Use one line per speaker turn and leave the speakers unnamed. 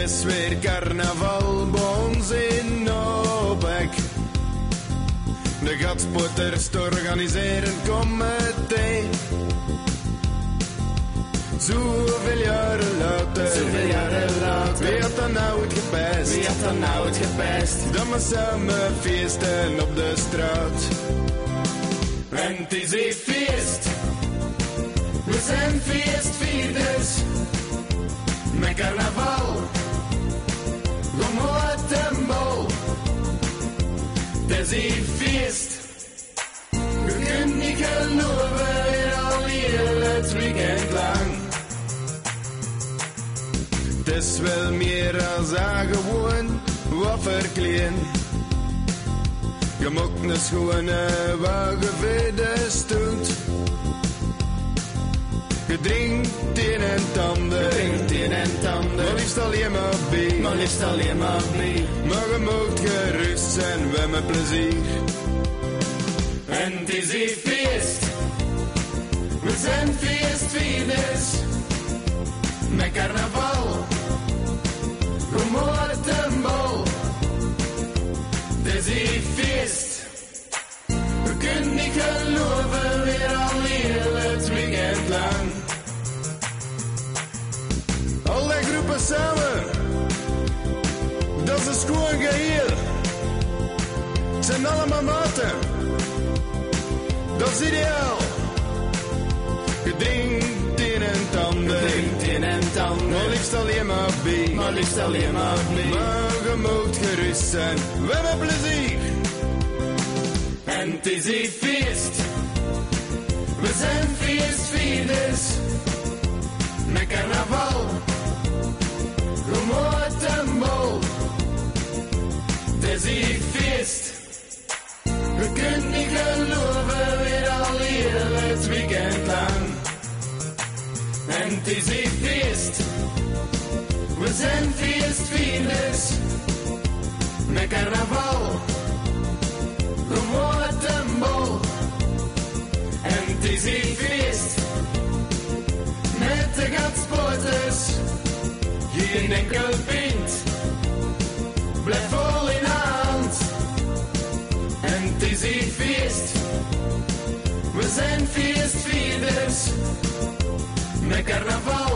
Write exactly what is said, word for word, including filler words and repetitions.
is weer carnaval bij ons in Nobek. De gatspotters te organiseren comité. Zoveel jaren later,
Zoveel jaren later,
wie had dan nou het gepest?
wie had dan nou het gepest?
Dan maar samen feesten op de straat.
En het is een feest, we zijn feestvierders. Met carnaval, kom uit en bal. Het is een feest, je kunt niet geloven, weer al heel het weekend lang.
Het is wel meer als aan gewoon wat verkleen. Je moet een schone wagen voor de stoet. Je drinkt in en tanden,
Je drinkt in en tanden,
maar liefst alleen maar bier.
maar liefst alleen maar bier.
Maar je moet gerust zijn, we met plezier.
En het is een feest, we zijn feestvierders. Met carnaval, kom uit en bal. Het is een feest, we kunnen niet geloven, weer al heel het weekend lang.
Alle groepen samen, dat is een schoon geheel. Het zijn allemaal maten, dat is ideaal. Je drinkt in en tanden,
Drinkt in en tanden,
maar liefst alleen maar bier.
maar liefst alleen maar bier.
Maar je moet gerust zijn, we hebben plezier.
En het is een feest, we zijn feestvierders. Met carnaval, kom uit en bal. Het is een feest, we kunnen niet geloven, weer al heel het weekend lang. En het is een feest, we zijn feestvierders. Met carnaval, kom uit en bal. En het is een feest, met de gatsporters. Geen enkel pint, blijf vol in hand. En het is een feest, we zijn feestvierders. Met carnaval.